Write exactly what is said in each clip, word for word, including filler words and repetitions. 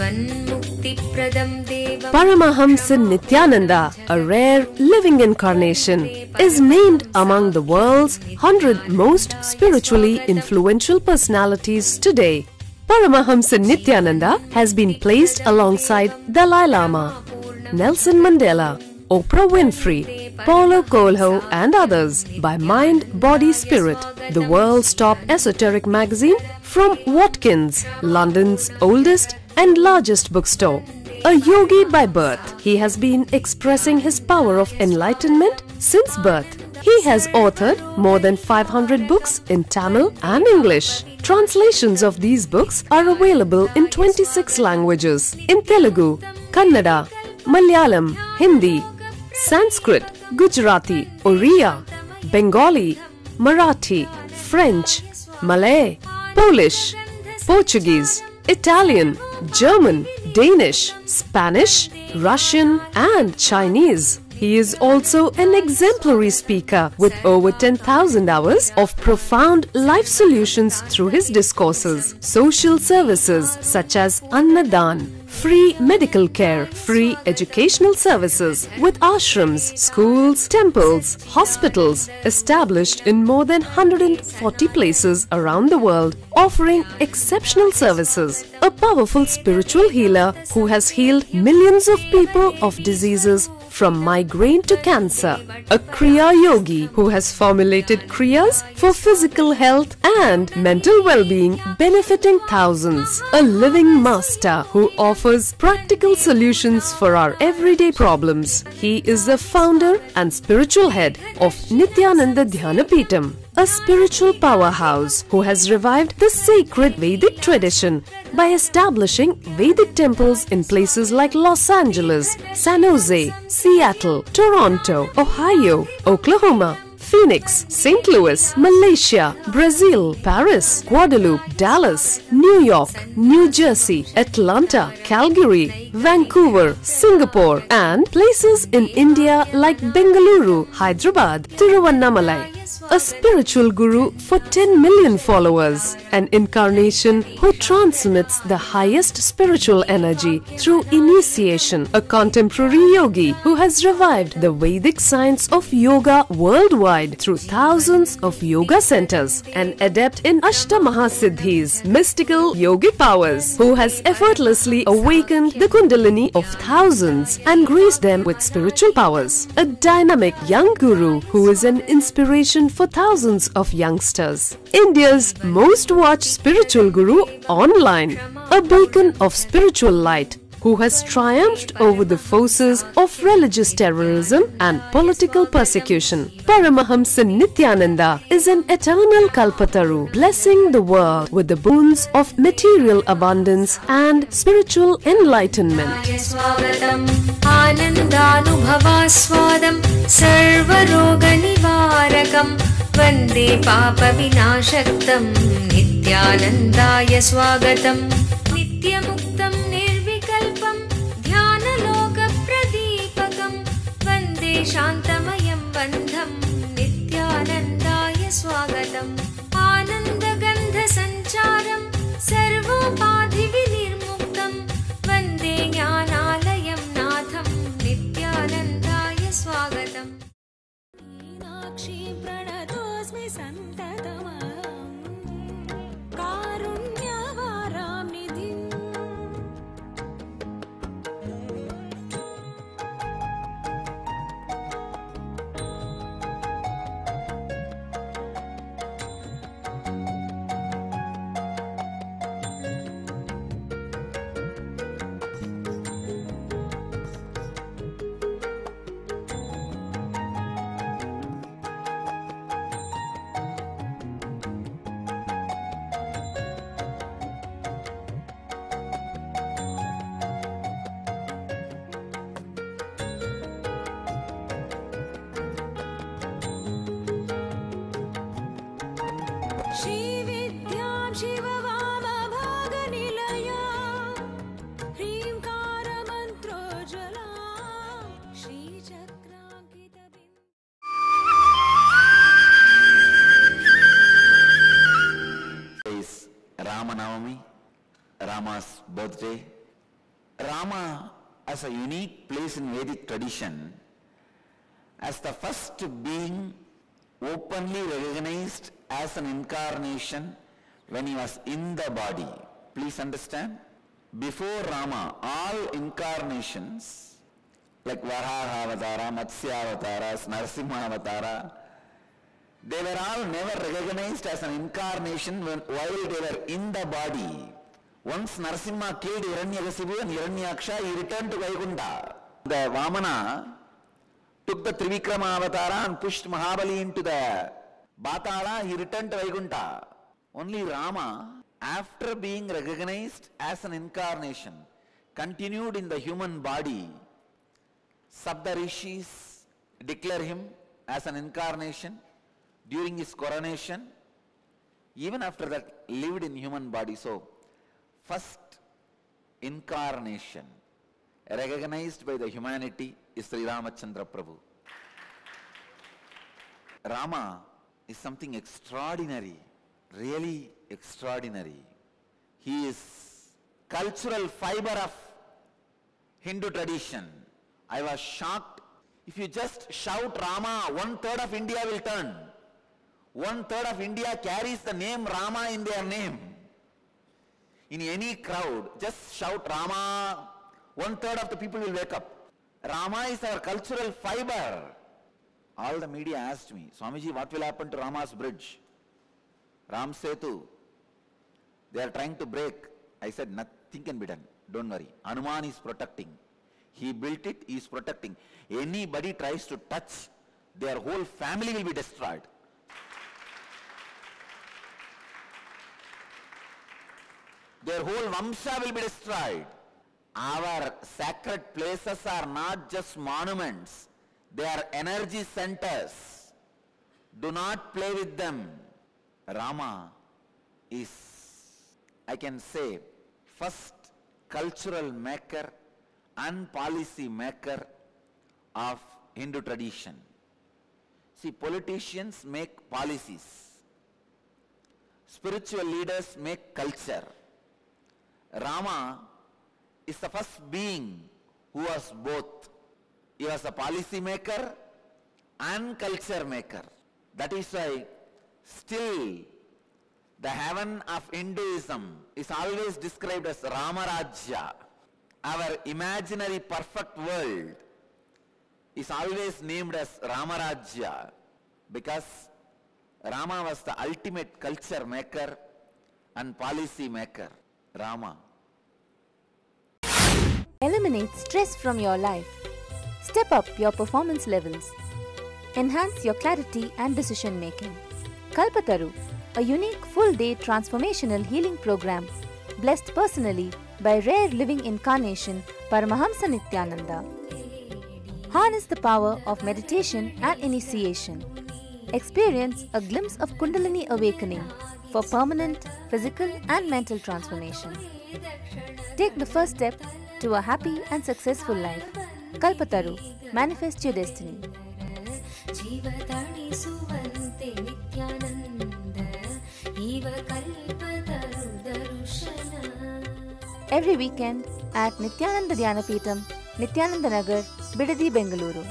Paramahamsa Nityananda, a rare living incarnation, is named among the world's one hundred most spiritually influential personalities today. Paramahamsa Nityananda has been placed alongside Dalai Lama, Nelson Mandela, Oprah Winfrey, Paulo Coelho and others by Mind, Body, Spirit, the world's top esoteric magazine from Watkins, London's oldest and largest bookstore. A yogi by birth, he has been expressing his power of enlightenment since birth. He has authored more than five hundred books in Tamil and English. Translations of these books are available in twenty-six languages in Telugu, Kannada, Malayalam, Hindi, Sanskrit, Gujarati, Oriya, Bengali, Marathi, French, Malay, Polish, Portuguese, Italian, German, Danish, Spanish, Russian and Chinese. He is also an exemplary speaker with over ten thousand hours of profound life solutions through his discourses. Social services such as Annadan, free medical care, free educational services with ashrams, schools, temples, hospitals established in more than one hundred forty places around the world, offering exceptional services. A powerful spiritual healer who has healed millions of people of diseases from migraine to cancer. A Kriya Yogi who has formulated Kriyas for physical health and mental well-being, benefiting thousands. A living master who offers practical solutions for our everyday problems. He is the founder and spiritual head of Nityananda Dhyanapitham, a spiritual powerhouse who has revived the sacred Vedic tradition by establishing Vedic temples in places like Los Angeles, San Jose, Seattle, Toronto, Ohio, Oklahoma, Phoenix, Saint Louis, Malaysia, Brazil, Paris, Guadeloupe, Dallas, New York, New Jersey, Atlanta, Calgary, Vancouver, Singapore and places in India like Bengaluru, Hyderabad, Tiruvannamalai. A spiritual guru for ten million followers, an incarnation who transmits the highest spiritual energy through initiation, a contemporary yogi who has revived the Vedic science of yoga worldwide through thousands of yoga centers, an adept in Ashtamahasiddhis, mystical yogic powers, who has effortlessly awakened the Kundalini of thousands and graced them with spiritual powers, a dynamic young guru who is an inspiration for thousands of youngsters, India's most watched spiritual guru online, a beacon of spiritual light who has triumphed over the forces of religious terrorism and political persecution. Paramahamsa Nityananda is an eternal Kalpataru, blessing the world with the boons of material abundance and spiritual enlightenment. Vande Papa Vinashaktam Nityanandaya Swagatam Nityamuktam Nirvikalpam Dhyana Pradipakam Vande Shantamayam Bandham Nityanandaya Swagatam Ananda Gandha Sancharam Sarvopadhi Vinirmuktam Vande Jnanalayam Natham Nityanandaya Swagatam. Ramanavami, Rama's birthday, Rama as a unique place in Vedic tradition as the first being openly recognized as an incarnation when he was in the body. Please understand, before Rama, all incarnations like Varaha Avatara, Matsya Avatara, Narasimha Avatara, they were all never recognized as an incarnation when, while they were in the body. Once Narasimha killed Hiranyakasipu and Hiranyaksha, he returned to Vaikunta. The Vamana took the Trivikrama Avatara and pushed Mahabali into the Batala, he returned to Vaikunta. Only Rama, after being recognized as an incarnation, continued in the human body. Sapta Rishis declare him as an incarnation during his coronation. Even after that, lived in human body. So, first incarnation recognized by the humanity is Sri Ramachandra Prabhu. Rama is something extraordinary, really extraordinary. He is cultural fiber of Hindu tradition. I was shocked. If you just shout Rama, one third of India will turn. One third of India carries the name Rama in their name. In any crowd, just shout Rama, one third of the people will wake up. Rama is our cultural fiber. All the media asked me, Swamiji, what will happen to Rama's bridge? Ram Setu, they are trying to break. I said, nothing can be done. Don't worry. Hanuman is protecting. He built it, he is protecting. Anybody tries to touch, their whole family will be destroyed. Their whole Vamsha will be destroyed. Our sacred places are not just monuments. They are energy centers. Do not play with them. Rama is, I can say, first cultural maker and policy maker of Hindu tradition. See, politicians make policies. Spiritual leaders make culture. Rama is the first being who was both. He was a policy maker and culture maker. That is why still the heaven of Hinduism is always described as Ramarajya. Our imaginary perfect world is always named as Ramarajya because Rama was the ultimate culture maker and policy maker. Rama. Eliminate stress from your life. Step up your performance levels. Enhance your clarity and decision making. Kalpataru, a unique full-day transformational healing program blessed personally by rare living incarnation Paramahamsa Nityananda. Harness the power of meditation and initiation. Experience a glimpse of Kundalini awakening for permanent physical and mental transformation. Take the first step to a happy and successful life. Kalpataru, manifest your destiny. Every weekend at Nityananda Dhyanapeetham, Nityananda Nagar, Bidadi, Bengaluru.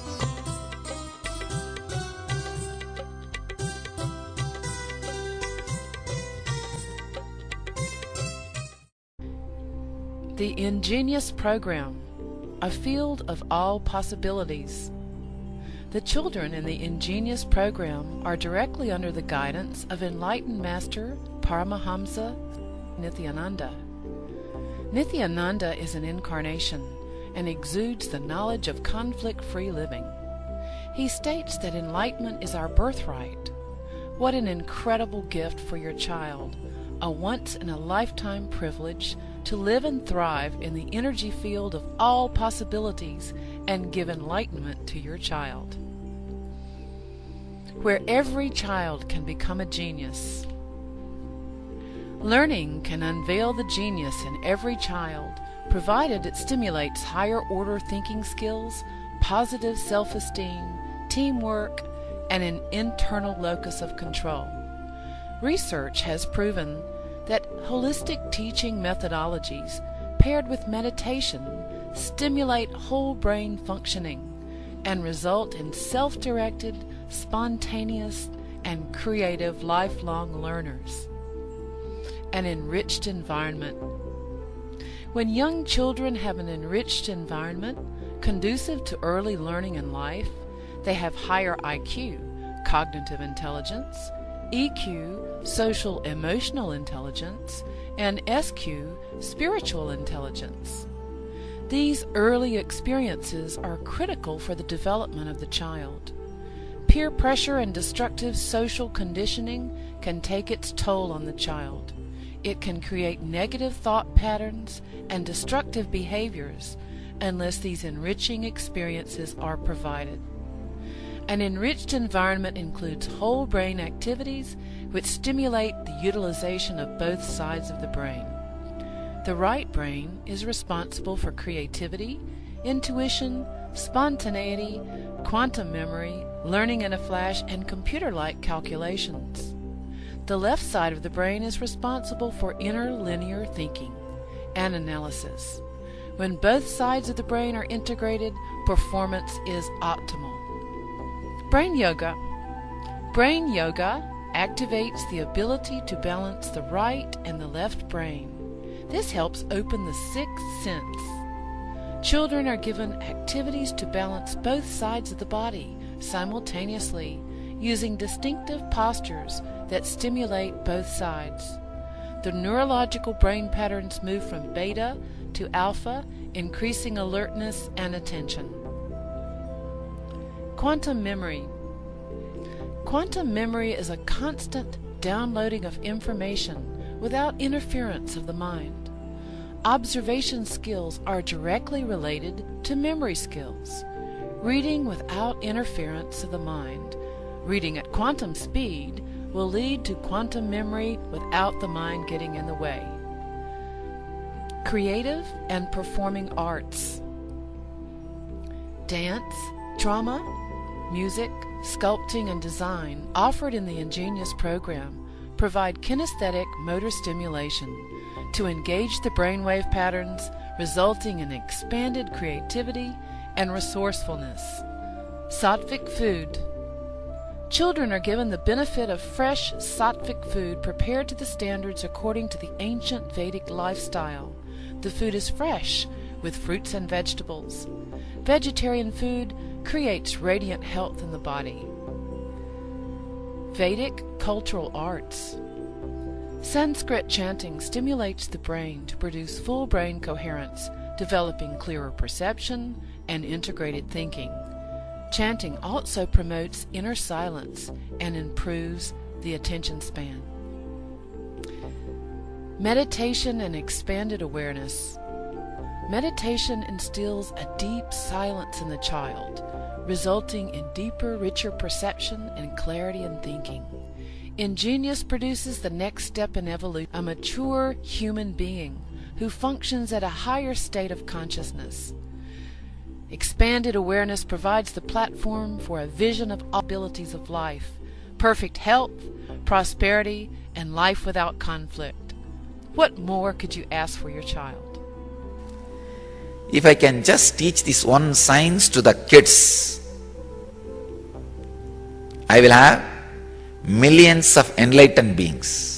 The Ingenious Program, a field of all possibilities. The children in the Ingenious Program are directly under the guidance of enlightened Master Paramahamsa Nityananda. Nityananda is an incarnation and exudes the knowledge of conflict-free living. He states that enlightenment is our birthright. What an incredible gift for your child, a once-in-a-lifetime privilege to live and thrive in the energy field of all possibilities and give enlightenment to your child. Where every child can become a genius. Learning can unveil the genius in every child, provided it stimulates higher order thinking skills, positive self-esteem, teamwork, and an internal locus of control. Research has proven that holistic teaching methodologies paired with meditation, stimulate whole brain functioning and result in self-directed, spontaneous, and creative lifelong learners. An enriched environment. When young children have an enriched environment conducive to early learning in life, they have higher I Q, cognitive intelligence, E Q, social emotional intelligence, and S Q, spiritual intelligence. These early experiences are critical for the development of the child. Peer pressure and destructive social conditioning can take its toll on the child. It can create negative thought patterns and destructive behaviors unless these enriching experiences are provided. An enriched environment includes whole brain activities which stimulate the utilization of both sides of the brain. The right brain is responsible for creativity, intuition, spontaneity, quantum memory, learning in a flash, and computer-like calculations. The left side of the brain is responsible for inner linear thinking and analysis. When both sides of the brain are integrated, performance is optimal. Brain yoga. Brain yoga activates the ability to balance the right and the left brain. This helps open the sixth sense. Children are given activities to balance both sides of the body simultaneously, using distinctive postures that stimulate both sides. The neurological brain patterns move from beta to alpha, increasing alertness and attention. Quantum memory. Quantum memory is a constant downloading of information without interference of the mind. Observation skills are directly related to memory skills. Reading without interference of the mind, reading at quantum speed, will lead to quantum memory without the mind getting in the way. Creative and performing arts. Dance, drama, music, sculpting, and design offered in the Ingenious program provide kinesthetic motor stimulation to engage the brainwave patterns, resulting in expanded creativity and resourcefulness. Sattvic food. Children are given the benefit of fresh sattvic food prepared to the standards according to the ancient Vedic lifestyle. The food is fresh, with fruits and vegetables. Vegetarian food creates radiant health in the body. Vedic cultural arts. Sanskrit chanting stimulates the brain to produce full brain coherence, developing clearer perception and integrated thinking. Chanting also promotes inner silence and improves the attention span. Meditation and expanded awareness. Meditation instills a deep silence in the child, resulting in deeper, richer perception and clarity in thinking. Ingenious produces the next step in evolution, a mature human being who functions at a higher state of consciousness. Expanded awareness provides the platform for a vision of all abilities of life, perfect health, prosperity, and life without conflict. What more could you ask for your child? If I can just teach this one science to the kids, I will have millions of enlightened beings.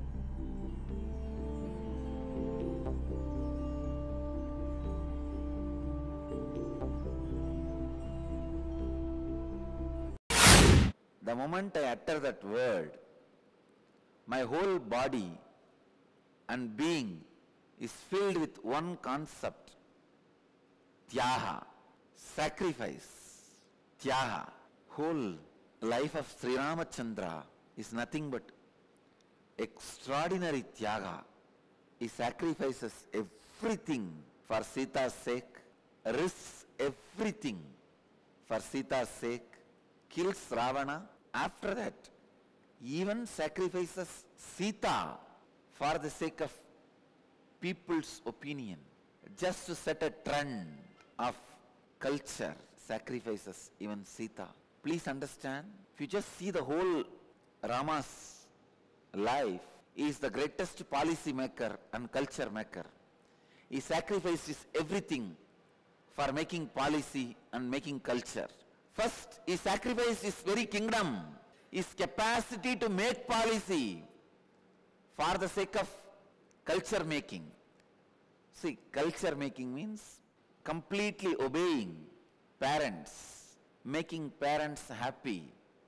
The moment I utter that word, my whole body and being is filled with one concept: Tyaga, sacrifice, Tyaga. Whole life of Sri Ramachandra is nothing but extraordinary Tyaga. He sacrifices everything for Sita's sake, risks everything for Sita's sake, kills Ravana. After that, even sacrifices Sita for the sake of people's opinion, just to set a trend of culture, sacrifices even Sita. Please understand, if you just see the whole Rama's life, he is the greatest policy maker and culture maker. he sacrificed his everything for making policy and making culture. First, he sacrificed his very kingdom, his capacity to make policy for the sake of culture making. See, culture making means completely obeying parents, making parents happy,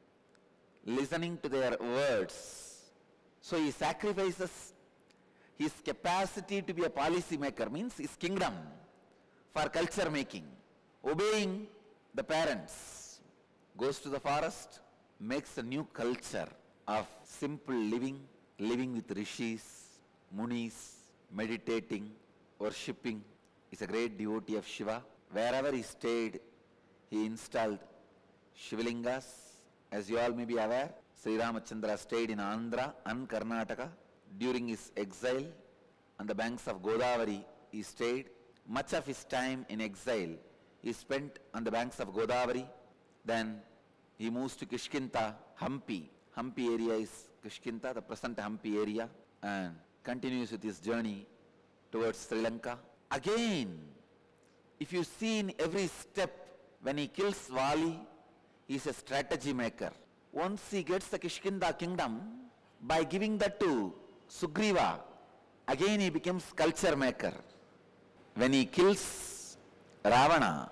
listening to their words. So he sacrifices his capacity to be a policy maker, means his kingdom, for culture making, obeying the parents, goes to the forest, makes a new culture of simple living, living with rishis, munis, meditating, worshipping. He's a great devotee of Shiva. Wherever he stayed, he installed Shivalingas. As you all may be aware, Sri Ramachandra stayed in Andhra and Karnataka. During his exile on the banks of Godavari, he stayed. Much of his time in exile he spent on the banks of Godavari. Then he moves to Kishkinta, Hampi. Hampi area is Kishkinta, the present Hampi area, and continues with his journey towards Sri Lanka. Again, if you see in every step, when he kills Vali, he is a strategy maker. Once he gets the Kishkinda kingdom, by giving that to Sugriva, again he becomes culture maker. When he kills Ravana,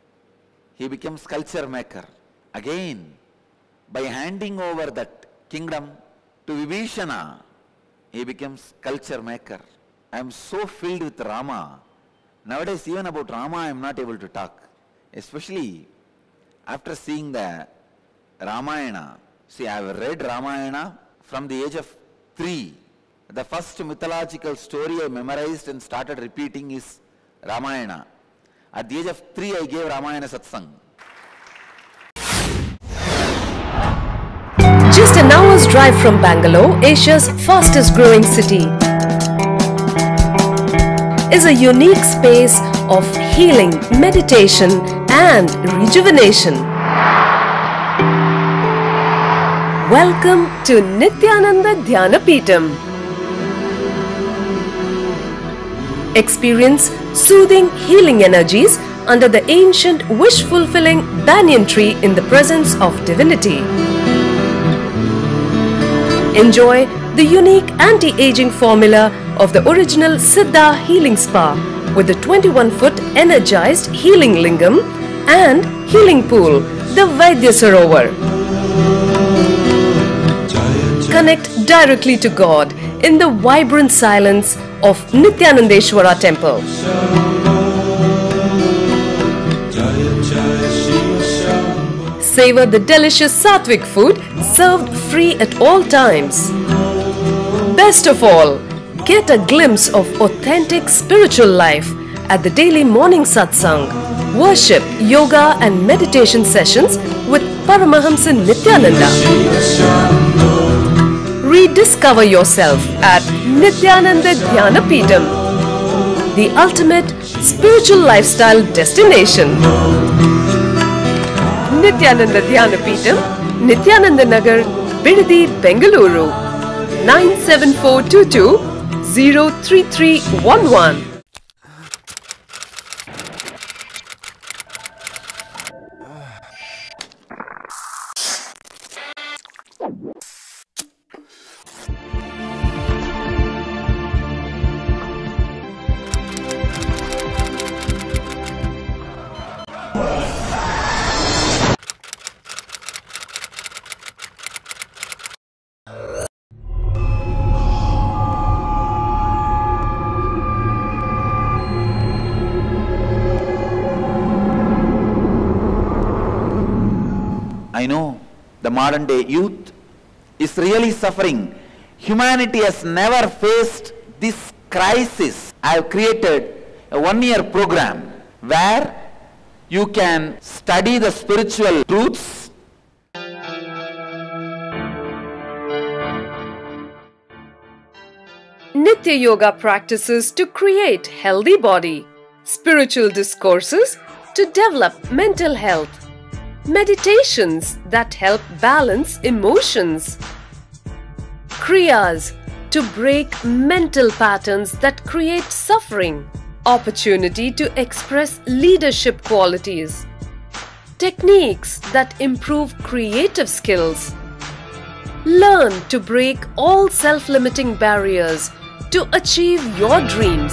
he becomes culture maker. Again, by handing over that kingdom to Vibhishana, he becomes culture maker. I am so filled with Rama. Nowadays, even about Rama, I am not able to talk. Especially after seeing the Ramayana. See, I have read Ramayana from the age of three. The first mythological story I memorized and started repeating is Ramayana. At the age of three, I gave Ramayana satsang. Just an hour's drive from Bangalore, Asia's fastest growing city, is a unique space of healing, meditation and rejuvenation. Welcome to Nityananda Dhyanapeetham. Experience soothing healing energies under the ancient wish-fulfilling banyan tree in the presence of divinity. Enjoy the unique anti-aging formula of the original Siddha Healing Spa with the twenty-one foot energized healing lingam and healing pool, the Vaidya Sarovar. Connect directly to God in the vibrant silence of Nityanandeshwara temple. Savor the delicious sattvic food served free at all times. Best of all, get a glimpse of authentic spiritual life at the daily morning satsang, worship, yoga and meditation sessions with Paramahamsa Nityananda. Rediscover yourself at Nityananda Dhyanapeetham, the ultimate spiritual lifestyle destination. Nityananda Dhyanapeetham, Nityananda Nagar, Bidadi, Bengaluru, nine seven four two two zero three three one one. I know the modern day youth is really suffering. Humanity has never faced this crisis. I have created a one-year program where you can study the spiritual truths, Nitya Yoga practices to create healthy body, spiritual discourses to develop mental health, meditations that help balance emotions, Kriyas to break mental patterns that create suffering, opportunity to express leadership qualities, techniques that improve creative skills. Learn to break all self-limiting barriers to achieve your dreams.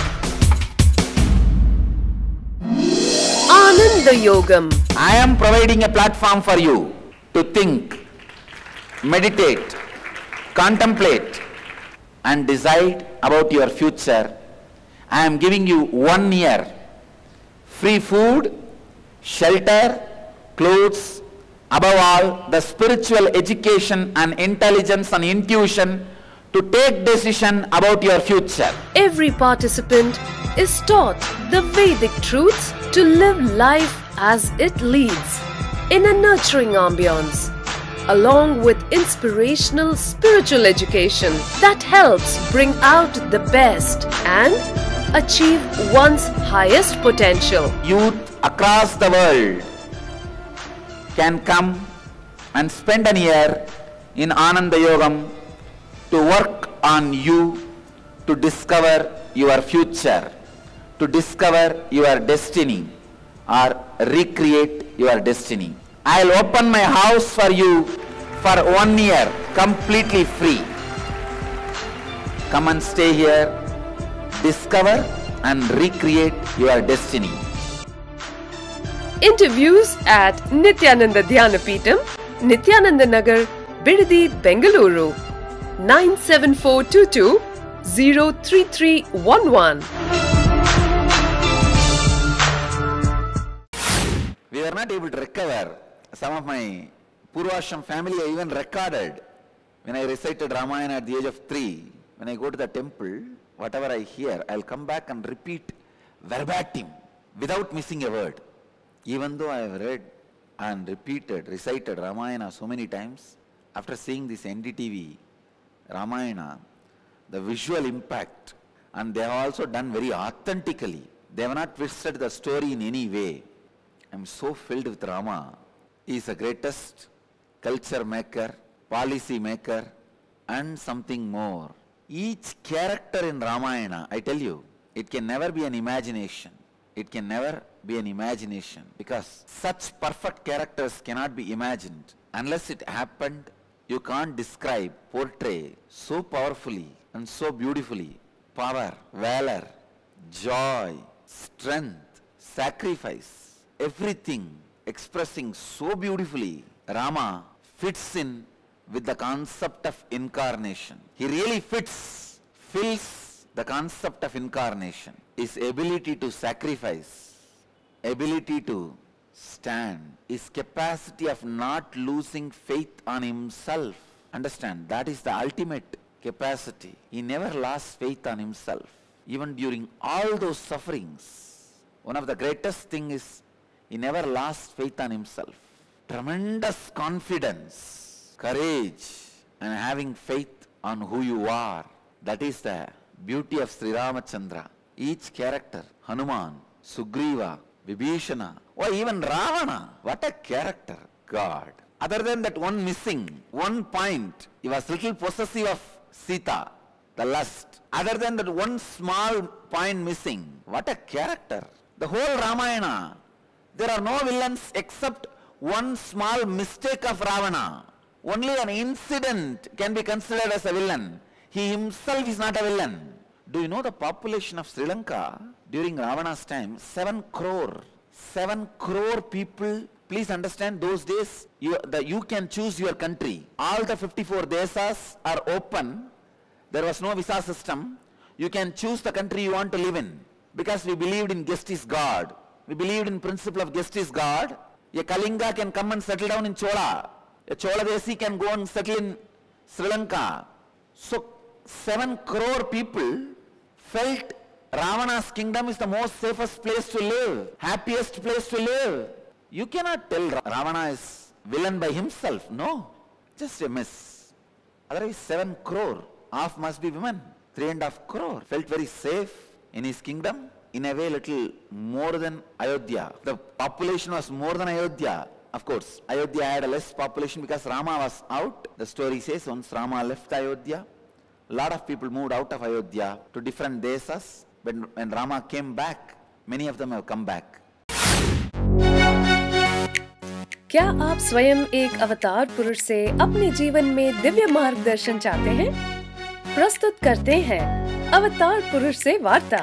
Ananda Yogam. I am providing a platform for you to think, meditate, contemplate and decide about your future. I am giving you one year free food, shelter, clothes, above all the spiritual education and intelligence and intuition to take decision about your future. Every participant is taught the Vedic truths to live life as it leads in a nurturing ambience, along with inspirational spiritual education that helps bring out the best and achieve one's highest potential. Youth across the world can come and spend an year in Ananda Yogam to work on you, to discover your future, to discover your destiny or recreate your destiny. I'll open my house for you for one year completely free. Come and stay here, discover and recreate your destiny. Interviews at Nityananda Dhyanapitham, Nityananda Nagar, Bidadi, Bengaluru. nine seven four two two zero three three one one. We were not able to recover. Some of my Purvashram family I even recorded when I recited Ramayana at the age of three. When I go to the temple, whatever I hear, I'll come back and repeat verbatim without missing a word. Even though I have read and repeated, recited Ramayana so many times, after seeing this N D T V Ramayana, the visual impact, and they have also done very authentically. They have not twisted the story in any way. I am so filled with Rama. He is the greatest culture maker, policy maker, and something more. Each character in Ramayana, I tell you, it can never be an imagination. It can never be an imagination, because such perfect characters cannot be imagined. Unless it happened, you can't describe, portray so powerfully and so beautifully power, valor, joy, strength, sacrifice, everything expressing so beautifully. Rama fits in with the concept of incarnation. He really fits, fills the concept of incarnation. His ability to sacrifice, ability to stand, his capacity of not losing faith on himself. Understand, that is the ultimate capacity. He never lost faith on himself. Even during all those sufferings, one of the greatest things is he never lost faith on himself. Tremendous confidence, courage, and having faith on who you are. That is the beauty of Sri Ramachandra. Each character, Hanuman, Sugriva, Vibhishana, or even Ravana, what a character, God. Other than that one missing, one point, he was little possessive of Sita, the lust. Other than that one small point missing, what a character. The whole Ramayana, there are no villains except one small mistake of Ravana. Only an incident can be considered as a villain. He himself is not a villain. Do you know the population of Sri Lanka during Ravana's time? Seven crore. Seven crore people. Please understand, those days you, the, you can choose your country. All the fifty-four desas are open. There was no visa system. You can choose the country you want to live in. Because we believed in guest is God. We believed in principle of guest is God. A Kalinga can come and settle down in Chola. A Chola Desi can go and settle in Sri Lanka. So seven crore people felt Ravana's kingdom is the most safest place to live, happiest place to live. You cannot tell Ravana is villain by himself. No, just a miss. Otherwise seven crore, half must be women. Three and a half crore felt very safe in his kingdom. In a way little more than Ayodhya. The population was more than Ayodhya. Of course, Ayodhya had a less population because Rama was out. The story says once Rama left Ayodhya, a lot of people moved out of Ayodhya to different desas. when, when Rama came back, many of them have come back. क्या आप स्वयं एक अवतार पुरुष से अपने जीवन में दिव्य मार्गदर्शन चाहते हैं? प्रस्तुत करते हैं अवतार पुरुष से वार्ता।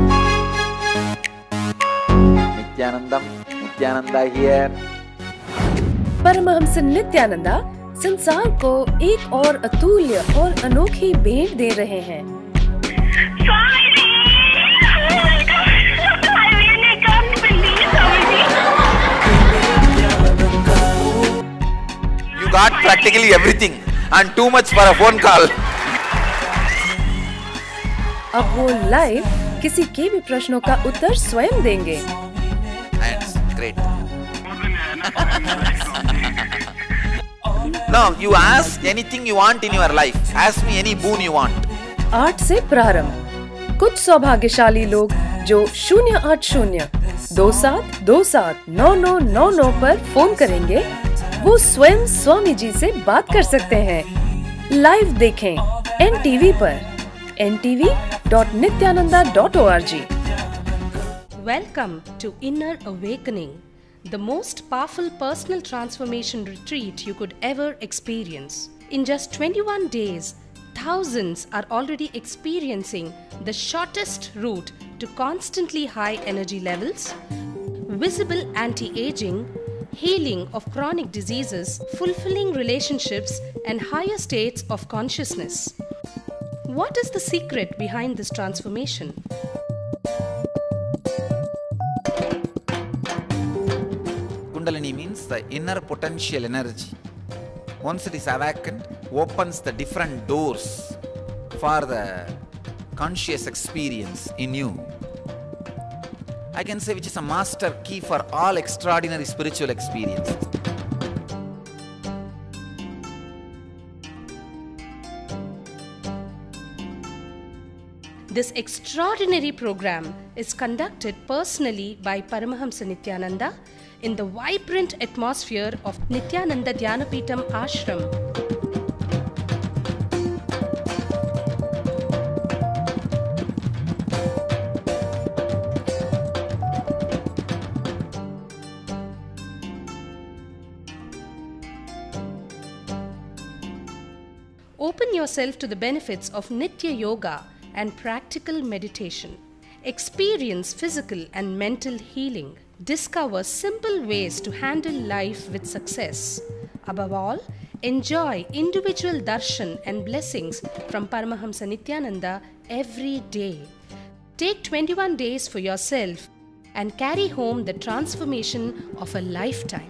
नित्यानंदम, नित्यानंदा here. परमहंस नित्यानंदा संसार को एक और अतुल्य और अनोखी भेंट दे रहे हैं। You got practically everything and too much for a phone call. अब वो लाइव किसी के भी प्रश्नों का उत्तर स्वयं देंगे। That's great. No, you ask anything you want in your life. Ask me any boon you want. आठ से प्रारंभ। कुछ सौभाग्यशाली लोग जो शून्य आठ शून्य दो सात दो सात नौ नौ नौ नौ पर फोन करेंगे, वो स्वयं स्वामी जी से बात कर सकते हैं। लाइव देखें एन टी वी पर N T V dot Nithyananda dot O R G. Welcome to Inner Awakening, the most powerful personal transformation retreat you could ever experience. In just twenty-one days, thousands are already experiencing the shortest route to constantly high energy levels, visible anti-aging, healing of chronic diseases, fulfilling relationships, and higher states of consciousness. What is the secret behind this transformation? Kundalini means the inner potential energy. Once it is awakened, opens the different doors for the conscious experience in you. I can say which is a master key for all extraordinary spiritual experiences. This extraordinary program is conducted personally by Paramahamsa Nityananda in the vibrant atmosphere of Nityananda Dhyanapitham Ashram. Open yourself to the benefits of Nitya Yoga and practical meditation. Experience physical and mental healing. Discover simple ways to handle life with success. Above all, enjoy individual darshan and blessings from Paramahamsa Nityananda every day. Take twenty-one days for yourself and carry home the transformation of a lifetime.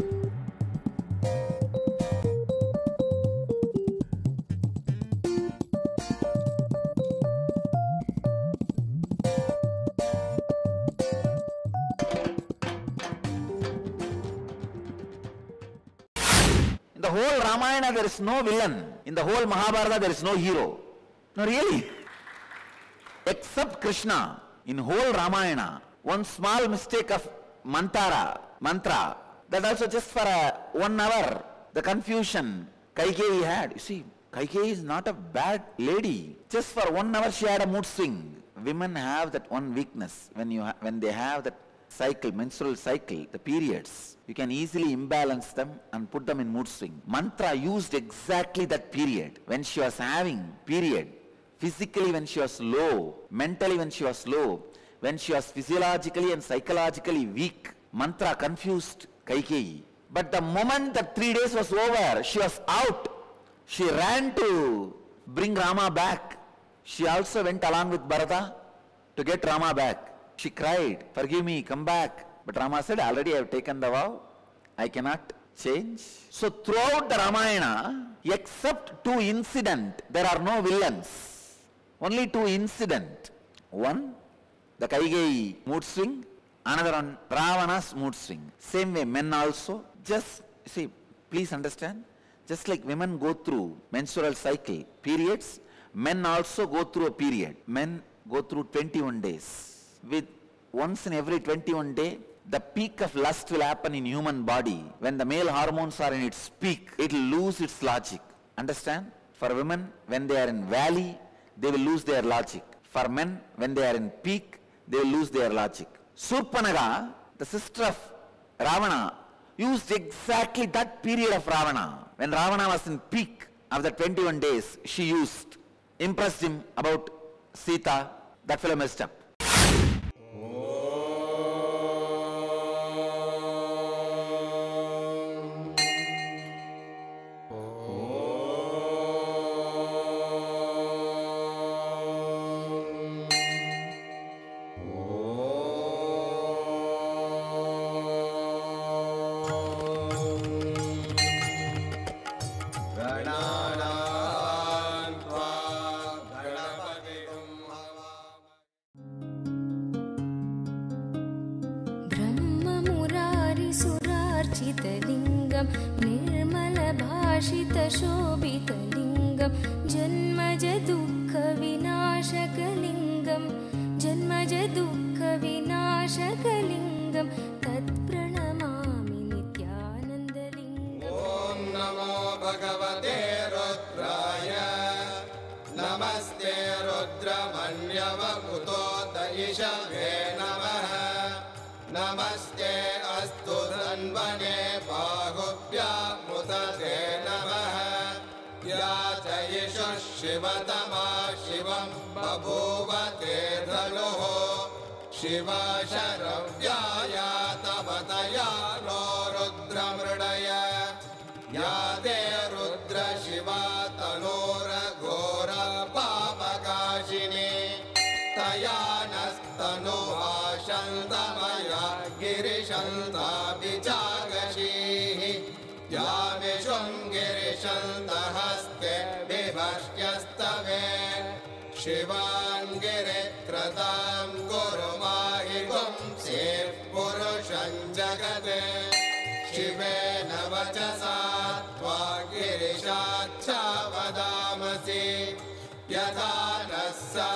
In the whole Ramayana there is no villain. In the whole Mahabharata there is no hero. No, really. Except Krishna. In whole Ramayana, one small mistake of mantara, mantra, that also just for a one hour, the confusion Kaikeyi had. You see, Kaikeyi is not a bad lady. Just for one hour she had a mood swing. Women have that one weakness. When, you ha when they have that cycle, menstrual cycle, the periods, you can easily imbalance them and put them in mood swing. Mantra used exactly that period. When she was having period, physically when she was low, mentally when she was low, when she was physiologically and psychologically weak, mantra confused Kaikeyi. But the moment that three days was over, she was out. She ran to bring Rama back. She also went along with Bharata to get Rama back. She cried, "Forgive me, come back." But Rama said, "Already I have taken the vow. I cannot change." So throughout the Ramayana, except two incidents, there are no villains. Only two incidents. One, the Kaikeyi mood swing. Another one, Ravana's mood swing. Same way, men also. Just, see, please understand, just like women go through menstrual cycle, periods, men also go through a period. Men go through twenty-one days. With once in every twenty-one day, the peak of lust will happen in human body. When the male hormones are in its peak, it will lose its logic. Understand? For women, when they are in valley, they will lose their logic. For men, when they are in peak, they lose their logic. Surpanaga, the sister of Ravana, used exactly that period of Ravana. When Ravana was in peak of the twenty-one days, she used, impressed him about Sita. That fellow messed up. ब्रह्ममुरारिसुरार्चितलिङ्गं निर्मलभाषितशोभितलिङ्गं जन्मजदुःखविनाशकलिङ्गं जन्मजदुःखविनाशकलिङ्गं तत्प्रणमामि नित्यानन्दलिङ्गम्। ॐ नमो भगवते रुद्राय नमस्ते रुद्रमन्यवकुतोदयिषवे नमः नमस्ते अस्तु धन्वने बाहुभ्यामुदते नमः या च यशः शिवतमा शिवं बभूव ते धनुः शिवा शरव्याया तपतया नो रुद्रमृडय या ते रुद्र शिवा तनोरघोर पापकाशिनी तया नस्तनुभाषन्तमया गिरिशन्ताभिजागशीः या विशृङ्गिरिशन्तहस्ते बिभर्ष्यस्तवे शिवाङ्गिरित्रतां कुरु माहि पुंसेः पुरुषं जगते शिवेन वचसा त्वा गिरिशाच्छा वदामसि यथा नः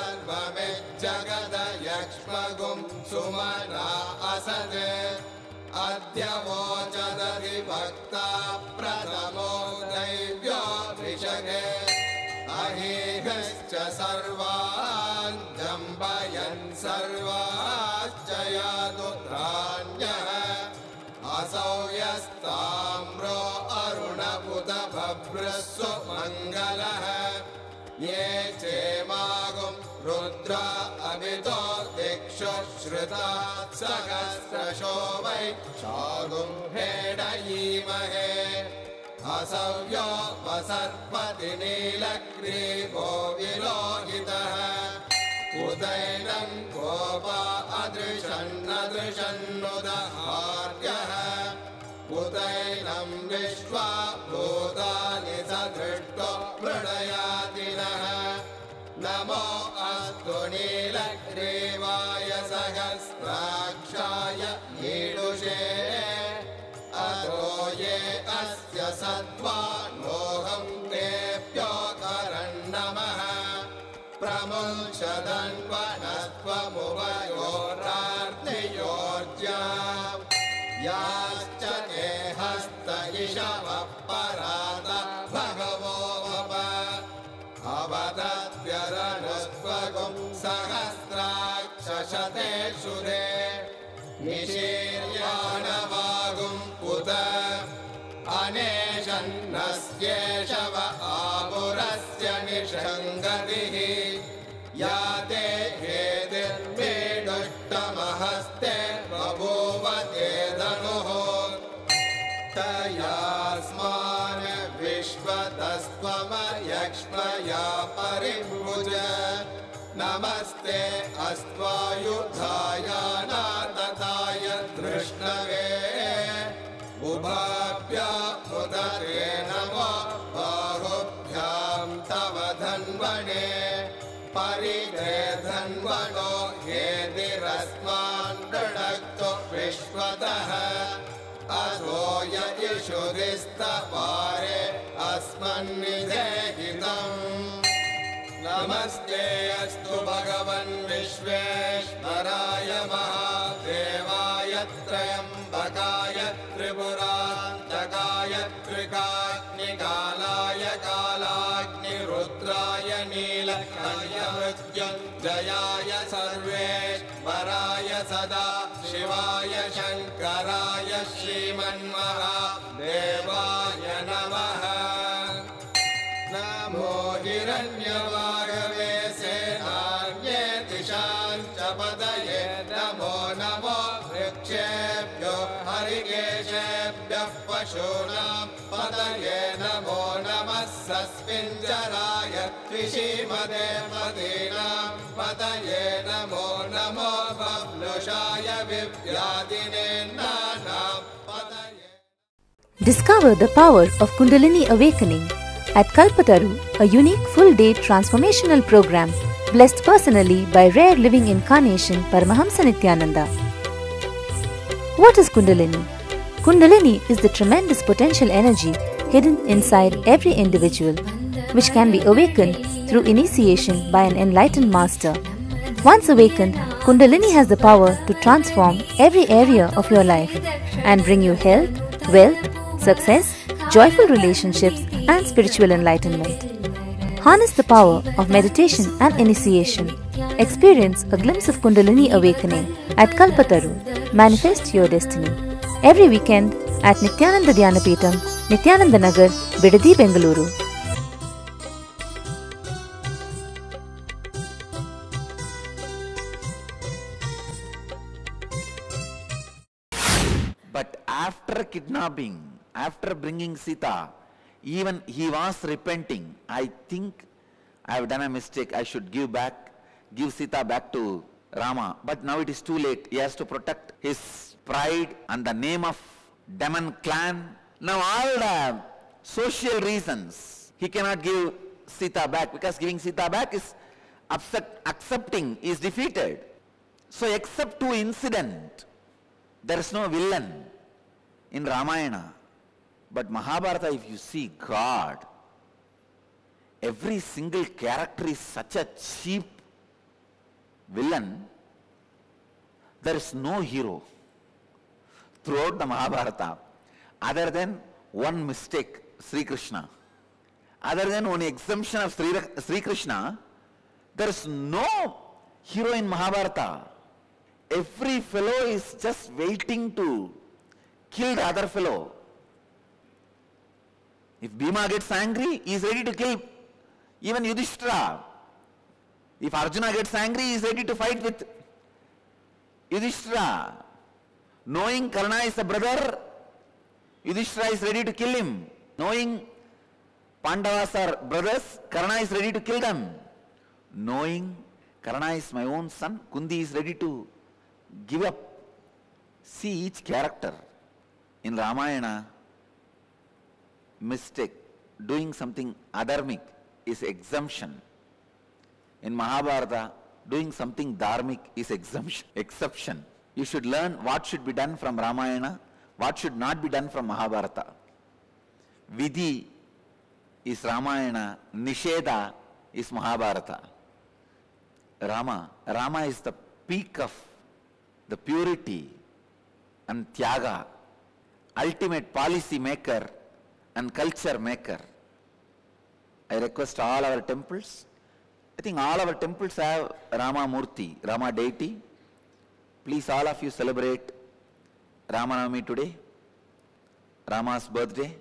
सर्वमिज्जगदयक्ष्मगुं सुमना असत् अद्य वोचदधिभक्ता प्रथमो दैव्यो ऋषगे अहीहश्च सर्वान् जम्बयन् सर्वाश्च यादुत्राण्यः असौ यस्ताम्रो अरुणपुत भभ्रस्सु मङ्गलः ये चेमागुं रुद्रा अमितो दिक्षु श्रुता सहस्रशो वै शागुं हेडयीमहे असव्यो वसर्पति नीलग्रीवो विलोहितः उदैनं गोपा अदृशन्नदृशन्नुदहार्यः उदैनं विश्वा भूतानि सदृष्टो मृडयातिनः नमो अस्तु नीलग्रीवाय सहस्राक्षाय ईडुषे अतो ये अस्य सत्त्वान्मोहं तेभ्यो करन्नमः प्रमुञ्चदन्वनत्वमुभयोरार्तियोर्जा याश्च ते हस्त इषवः परात भगवो वप अवदत्यरनुस्त्वगुं सहस्राक्षशतेषु ते निशीर्याणवागुं उत अनेशन्नस्येषव आपुरस्य निषङ्गतिः या ते हेतिर्मेडुष्टमहस्ते बभूव ते धनुः तयास्मान् विश्वतस्त्वमयक्ष्मया परिभुज नमस्ते अस्त्वायुधाय नातताय धृष्णवे उभाभ्यामुदते नमो बाहुभ्यां तव धन्वने परिधे धन्वनो हेतिरस्मान् दृढक्तो विश्वतः अथो ययिषुरिस्तवारे अस्मन्निधेहितम् नमस्ते अस्तु भगवन् विश्वेश्वराय महादेवाय त्र्यम्बकाय त्रिपुरान्तकाय त्रिकाग्निकालाय कालाग्निरुद्राय नीलकण्ठमृत्युञ्जयाय जयाय सर्वेश्वराय सदा शिवाय शङ्कराय श्रीमन्महादेवाय नमः। नमो हिरण्यवागवे सेनान्येतिशां च पतये नमो नमो वृक्षेभ्यो हरिकेशेभ्यः पशूनां पतये नमो नमः सस्मिञ्जराय त्रिशीमदे मदीनां पतये नमो नमो बब्लुषाय विव्याधिने नानां पतये। Discover the power of Kundalini Awakening at Kalpataru, a unique full-day transformational program blessed personally by rare living incarnation Paramahamsa Nityananda. What is Kundalini? Kundalini is the tremendous potential energy hidden inside every individual, which can be awakened through initiation by an enlightened master. Once awakened, Kundalini has the power to transform every area of your life and bring you health, wealth, success, joyful relationships, and spiritual enlightenment. Harness the power of meditation and initiation. Experience a glimpse of Kundalini awakening at Kalpataru. Manifest your destiny. Every weekend at Nityananda Dhyanapeetham, Nityananda Nagar, Bidadi, Bengaluru. But after kidnapping, after bringing Sita, even he was repenting. I think I have done a mistake. I should give back, give Sita back to Rama. But now it is too late. He has to protect his pride and the name of Daman clan. Now all the social reasons, he cannot give Sita back, because giving Sita back is upset, accepting is defeated. So except two incidents, there is no villain in Ramayana. But Mahabharata, if you see God, every single character is such a cheap villain. There is no hero throughout the Mahabharata other than one mistake, Sri Krishna. Other than one exemption of Sri, Sri Krishna, there is no hero in Mahabharata. Every fellow is just waiting to kill the other fellow. If Bhima gets angry, he is ready to kill even Yudhishthira. If Arjuna gets angry, he is ready to fight with Yudhishthira. Knowing Karna is a brother, Yudhishthira is ready to kill him. Knowing Pandavas are brothers, Karna is ready to kill them. Knowing Karna is my own son, Kundi is ready to give up. See each character. In Ramayana, mistake, doing something adharmic is exemption. In Mahabharata, doing something dharmic is exemption, exception. You should learn what should be done from Ramayana, what should not be done from Mahabharata. Vidhi is Ramayana, Nisheda is Mahabharata. Rama, Rama is the peak of the purity and Tyaga, ultimate policy maker and culture maker. I request all our temples, I think all our temples have Rama Murti, Rama deity. Please all of you celebrate Ramanavami today, Rama's birthday.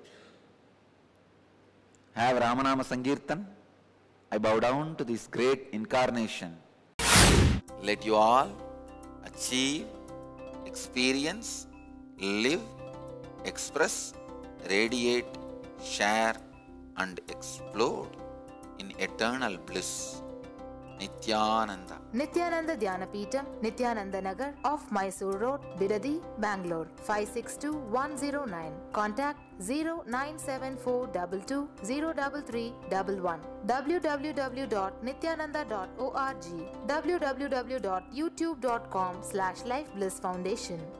Have Ramanama Sankirtan. I bow down to this great incarnation. Let you all achieve, experience, live, express, radiate, share and explode in eternal bliss. Nityananda. Nityananda Dhyanapeetham, Nityananda Nagar, off Mysore Road, Bidadi, Bangalore, five six two one zero nine. Contact zero nine seven four two two zero three three one one. w w w dot nityananda dot org. w w w dot youtube dot com slash life bliss foundation.